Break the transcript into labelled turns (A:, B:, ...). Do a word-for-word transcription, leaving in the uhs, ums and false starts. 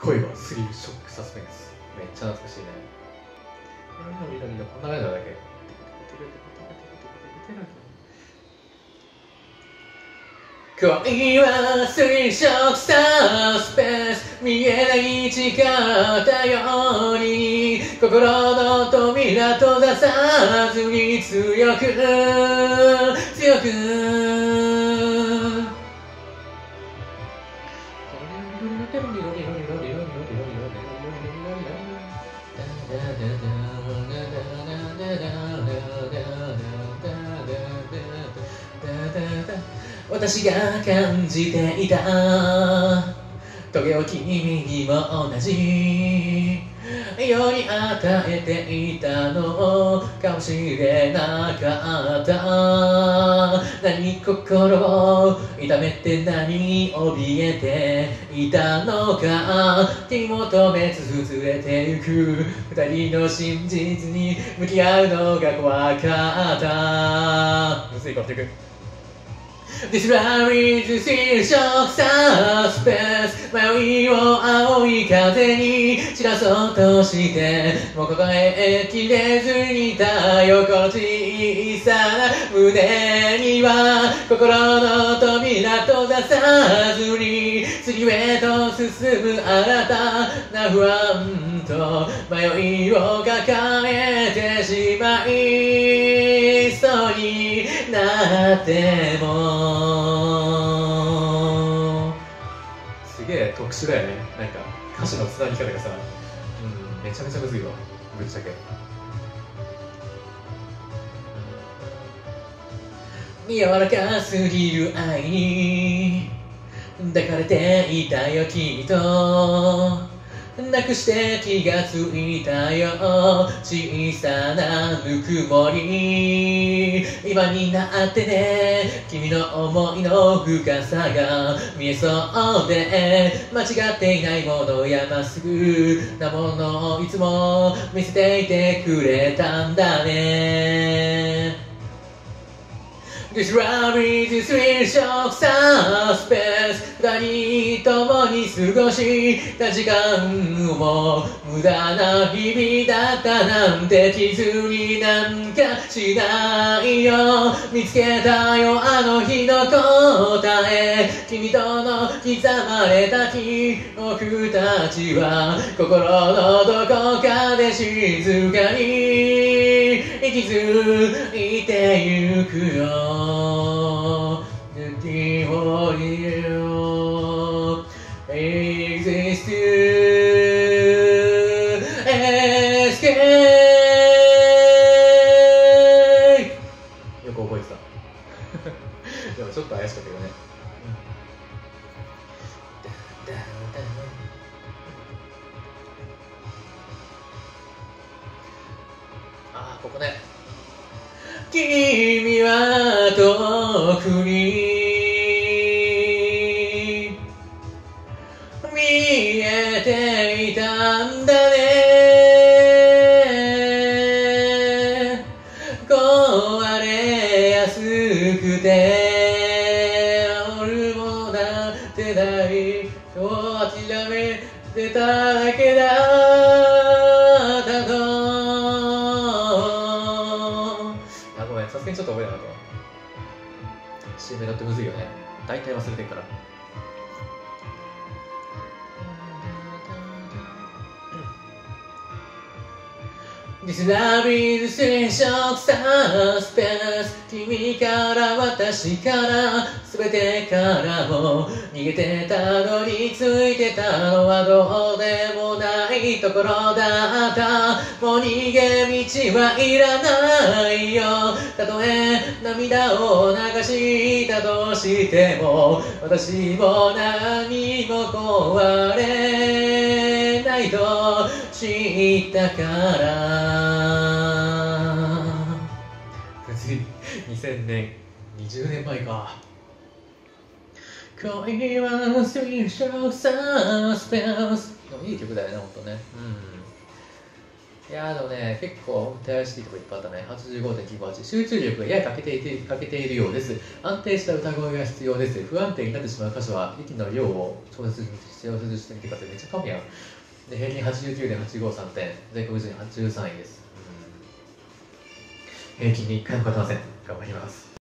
A: 恋はスリルショックサスペンス。めっちゃ懐かしいね。緑緑緑こんな感じだっけ。恋はスリルショックサスペンス、見えない力より心の扉閉ざさずに強く強く私が感じていた棘を君にも同じように与えていたのかもしれなかった。何心を痛めて何に怯えていたのか、手に求め続れてゆく二人の真実に向き合うのが怖かった。むずいこと言っていく。This love is still shock suspense 迷いを青い風に散らそうとしてもう抱えきれずにいたよこの小さな胸には心の扉閉ざさずに次へと進む新たな不安と迷いを抱えてしまいそうになってもすげえ特殊だよね。なんか歌詞のつなぎ方がさ、うん、めちゃめちゃむずいわ、ぶっちゃけ。柔らかすぎる愛に抱かれていたよきっとなくして気がついたよ小さなぬくもり今になってね君の思いの深さが見えそうで間違っていないものやまっすぐなものをいつも見せていてくれたんだね。This love is sweet shock suspense 二人共に過ごした時間も無駄な日々だったなんて傷になんかしないよ見つけたよあの日の答え君との刻まれた記憶たちは心のどこかで静かに息づいてゆくよLooking for you exist to escape よく覚えてたでもちょっと怪しかったけどね、ああここね君は遠くに見えていたんだね壊れやすくて俺もなってないと諦めてただけだったとさすがにちょっと覚えなかったわ。シーメロってむずいよね。大体忘れてるから。This love is a shock suspense 君から私から全てからも逃げてたどり着いてたのはどうでもないところだったもう逃げ道はいらないよたとえ涙を流したとしても私も何も壊れないと知ったからにせんねんにじゅうねんまえか恋はスリルショックサスペンスいい曲だよねほんとねうんいやーでもね、結構手怪しいところいっぱいあったね。はちじゅうごてんきゅうはち。集中力がやや欠けていて欠けているようです。安定した歌声が必要です。不安定になってしまう箇所は、息の量を調節して調節してみてください。めっちゃ神やん。で、平均 はちじゅうきゅうてんはちごさん 点。全国順位はちじゅうさんいです。平均にいっかいも勝てません。頑張ります。